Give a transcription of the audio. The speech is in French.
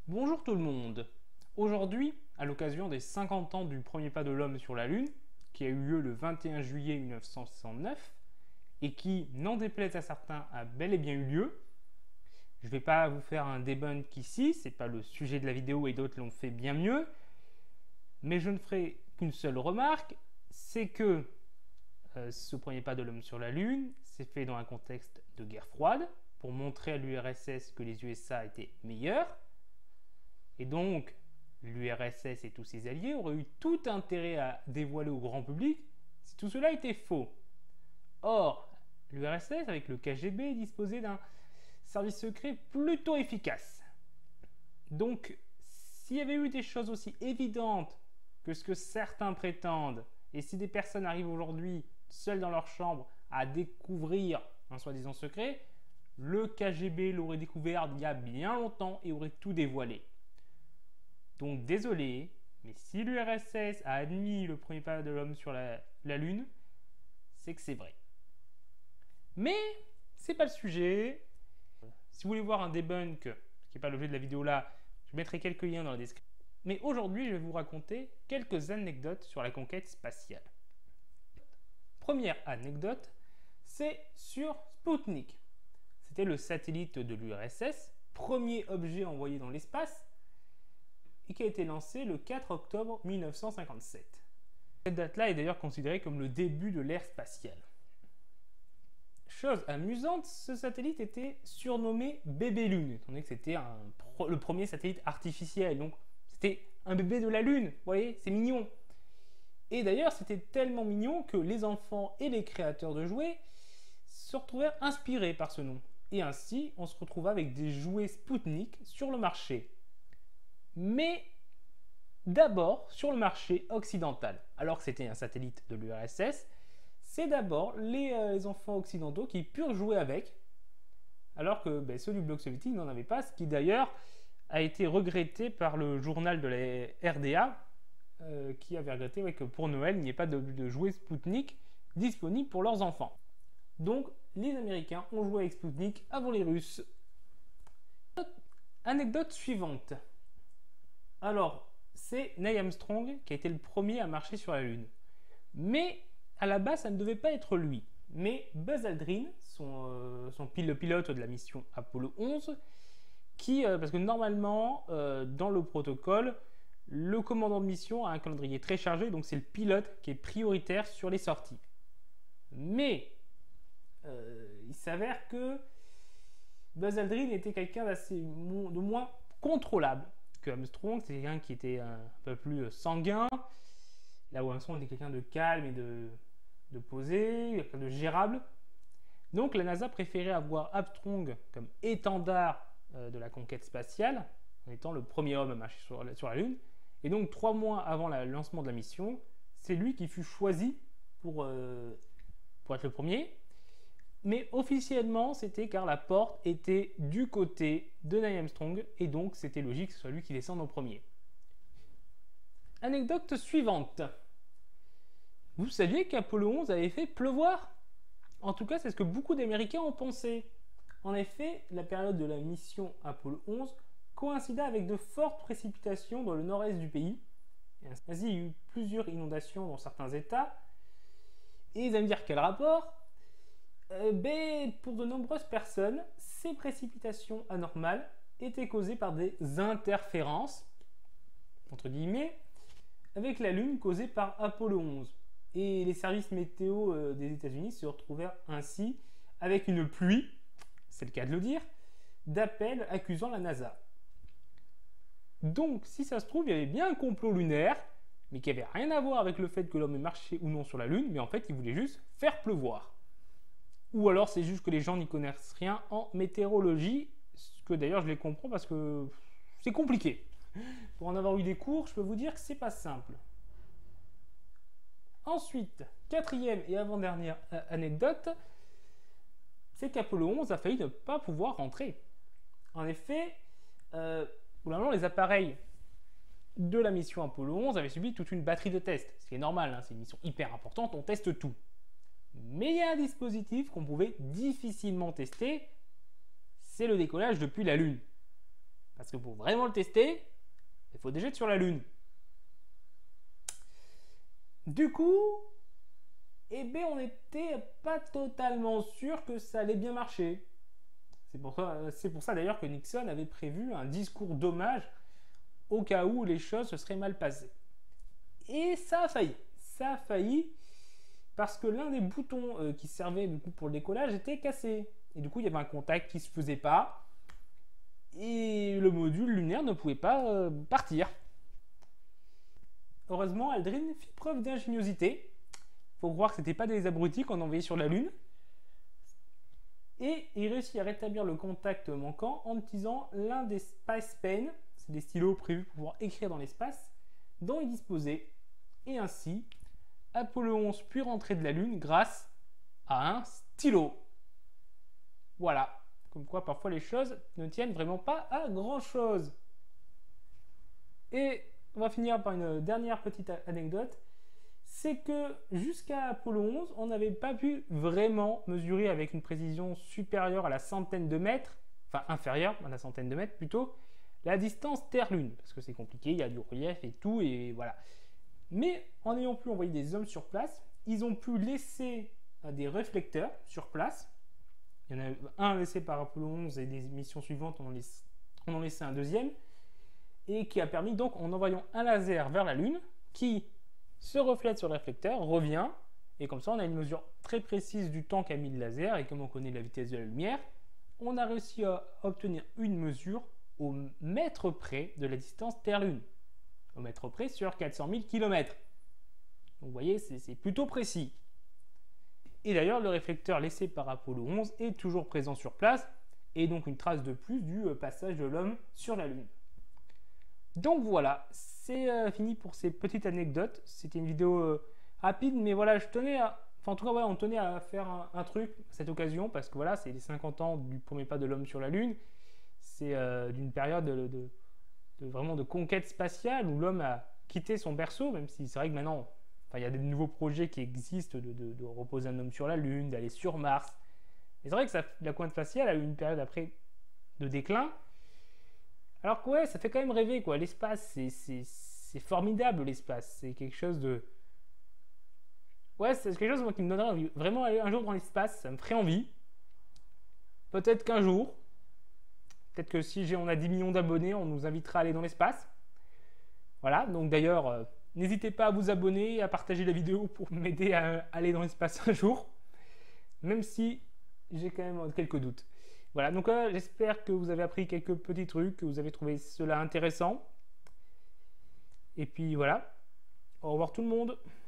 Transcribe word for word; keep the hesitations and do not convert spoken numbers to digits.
Bonjour tout le monde. Aujourd'hui, à l'occasion des cinquante ans du premier pas de l'homme sur la Lune, qui a eu lieu le vingt et un juillet mille neuf cent soixante-neuf, et qui, n'en déplaise à certains, a bel et bien eu lieu, je ne vais pas vous faire un debunk ici, c'est pas le sujet de la vidéo et d'autres l'ont fait bien mieux, mais je ne ferai qu'une seule remarque, c'est que euh, ce premier pas de l'homme sur la Lune s'est fait dans un contexte de guerre froide, pour montrer à l'U R S S que les U S A étaient meilleurs, et donc l'U R S S et tous ses alliés auraient eu tout intérêt à dévoiler au grand public si tout cela était faux. Or, l'U R S S, avec le K G B, disposait d'un service secret plutôt efficace. Donc, s'il y avait eu des choses aussi évidentes que ce que certains prétendent, et si des personnes arrivent aujourd'hui, seules dans leur chambre, à découvrir un soi-disant secret, le K G B l'aurait découvert il y a bien longtemps et aurait tout dévoilé. Donc désolé, mais si l'U R S S a admis le premier pas de l'homme sur la, la Lune, c'est que c'est vrai. Mais c'est pas le sujet. Si vous voulez voir un debunk, ce qui n'est pas l'objet de la vidéo là, je mettrai quelques liens dans la description. Mais aujourd'hui, je vais vous raconter quelques anecdotes sur la conquête spatiale. Première anecdote, c'est sur Sputnik. C'était le satellite de l'U R S S, premier objet envoyé dans l'espace, et qui a été lancé le quatre octobre mille neuf cent cinquante-sept. Cette date-là est d'ailleurs considérée comme le début de l'ère spatiale. Chose amusante, ce satellite était surnommé Bébé Lune, étant donné que c'était pro le premier satellite artificiel, donc c'était un bébé de la Lune, vous voyez, c'est mignon. Et d'ailleurs, c'était tellement mignon que les enfants et les créateurs de jouets se retrouvèrent inspirés par ce nom. Et ainsi, on se retrouva avec des jouets Sputnik sur le marché. Mais d'abord sur le marché occidental. Alors que c'était un satellite de l'U R S S, c'est d'abord les, euh, les enfants occidentaux qui purent jouer avec, alors que ben, ceux du bloc soviétique n'en avaient pas, ce qui d'ailleurs a été regretté par le journal de la R D A, euh, qui avait regretté ouais, que pour Noël, il n'y ait pas de, de jouets Sputnik disponibles pour leurs enfants. Donc les Américains ont joué avec Sputnik avant les Russes. Anecdote suivante. Alors, c'est Neil Armstrong qui a été le premier à marcher sur la Lune. Mais à la base, ça ne devait pas être lui. Mais Buzz Aldrin, son, euh, son pil le pilote de la mission Apollo onze, qui, euh, parce que normalement, euh, dans le protocole, le commandant de mission a un calendrier très chargé, donc c'est le pilote qui est prioritaire sur les sorties. Mais euh, il s'avère que Buzz Aldrin était quelqu'un d'assez de moins contrôlable que Armstrong. C'est quelqu'un qui était un peu plus sanguin, là où Armstrong était quelqu'un de calme et de, de posé, quelqu'un de gérable. Donc la NASA préférait avoir Armstrong comme étendard euh, de la conquête spatiale, en étant le premier homme à marcher sur la, sur la Lune. Et donc trois mois avant le lancement de la mission, c'est lui qui fut choisi pour, euh, pour être le premier. Mais officiellement, c'était car la porte était du côté de Neil Armstrong et donc c'était logique que ce soit lui qui descende en premier. Anecdote suivante. Vous saviez qu'Apollo onze avait fait pleuvoir? En tout cas, c'est ce que beaucoup d'Américains ont pensé. En effet, la période de la mission Apollo onze coïncida avec de fortes précipitations dans le nord-est du pays. Ainsi, il y a eu plusieurs inondations dans certains États. Et vous allez me dire quel rapport? Euh, ben, pour de nombreuses personnes, ces précipitations anormales étaient causées par des interférences, entre guillemets, avec la Lune causée par Apollo onze. Et les services météo euh, des États-Unis se retrouvèrent ainsi avec une pluie, c'est le cas de le dire, d'appels accusant la NASA. Donc, si ça se trouve, il y avait bien un complot lunaire, mais qui n'avait rien à voir avec le fait que l'homme ait marché ou non sur la Lune, mais en fait, il voulait juste faire pleuvoir. Ou alors c'est juste que les gens n'y connaissent rien en météorologie, ce que d'ailleurs je les comprends parce que c'est compliqué. Pour en avoir eu des cours, je peux vous dire que c'est pas simple. Ensuite, quatrième et avant-dernière anecdote, c'est qu'Apollo onze a failli ne pas pouvoir rentrer. En effet, euh, les appareils de la mission Apollo onze avaient subi toute une batterie de tests. Ce qui est normal, hein, c'est une mission hyper importante, on teste tout. Mais il y a un dispositif qu'on pouvait difficilement tester, c'est le décollage depuis la Lune. Parce que pour vraiment le tester, il faut déjà être sur la Lune. Du coup, eh bien, on n'était pas totalement sûr que ça allait bien marcher. C'est pour ça, c'est pour ça d'ailleurs que Nixon avait prévu un discours d'hommage au cas où les choses se seraient mal passées. Et ça a failli. Ça a failli parce que l'un des boutons euh, qui servait du coup pour le décollage était cassé. Et du coup, il y avait un contact qui ne se faisait pas. Et le module lunaire ne pouvait pas euh, partir. Heureusement, Aldrin fit preuve d'ingéniosité. Il faut croire que ce n'était pas des abrutis qu'on envoyait sur la Lune. Et il réussit à rétablir le contact manquant en utilisant l'un des Space Pen, c'est des stylos prévus pour pouvoir écrire dans l'espace, dont il disposait. Et ainsi, Apollo onze put rentrer de la Lune grâce à un stylo. Voilà. Comme quoi, parfois, les choses ne tiennent vraiment pas à grand-chose. Et on va finir par une dernière petite anecdote. C'est que jusqu'à Apollo onze, on n'avait pas pu vraiment mesurer avec une précision supérieure à la centaine de mètres, enfin inférieure à la centaine de mètres plutôt, la distance Terre-Lune. Parce que c'est compliqué, il y a du relief et tout, et voilà. Mais en ayant pu envoyer des hommes sur place, ils ont pu laisser des réflecteurs sur place. Il y en a un laissé par Apollo onze et des missions suivantes, on en, laisse, on en laissait un deuxième. Et qui a permis donc, en envoyant un laser vers la Lune, qui se reflète sur le réflecteur, revient. Et comme ça, on a une mesure très précise du temps qu'a mis le laser. Et comme on connaît la vitesse de la lumière, on a réussi à obtenir une mesure au mètre près de la distance Terre-Lune. Au mètre près sur quatre cent mille kilomètres. Donc vous voyez, c'est plutôt précis. Et d'ailleurs, le réflecteur laissé par Apollo onze est toujours présent sur place, et donc une trace de plus du passage de l'homme sur la Lune. Donc voilà, c'est euh, fini pour ces petites anecdotes. C'était une vidéo euh, rapide, mais voilà, je tenais à... Enfin, en tout cas, voilà, on tenait à faire un, un truc à cette occasion, parce que voilà, c'est les cinquante ans du premier pas de l'homme sur la Lune. C'est euh, d'une période de, de, de, vraiment de conquête spatiale, où l'homme a quitté son berceau, même si c'est vrai que maintenant... Enfin, il y a des nouveaux projets qui existent de, de, de reposer un homme sur la Lune, d'aller sur Mars. Et c'est vrai que ça, la conquête spatiale a eu une période après de déclin. Alors que ouais, ça fait quand même rêver, quoi. L'espace, c'est formidable, l'espace. C'est quelque chose de... Ouais, c'est quelque chose moi, qui me donnerait envie. Vraiment aller un jour dans l'espace, ça me ferait envie. Peut-être qu'un jour, peut-être que si on a dix millions d'abonnés, on nous invitera à aller dans l'espace. Voilà, donc d'ailleurs... Euh, N'hésitez pas à vous abonner et à partager la vidéo pour m'aider à aller dans l'espace un jour, même si j'ai quand même quelques doutes. Voilà, donc euh, j'espère que vous avez appris quelques petits trucs, que vous avez trouvé cela intéressant. Et puis voilà, au revoir tout le monde.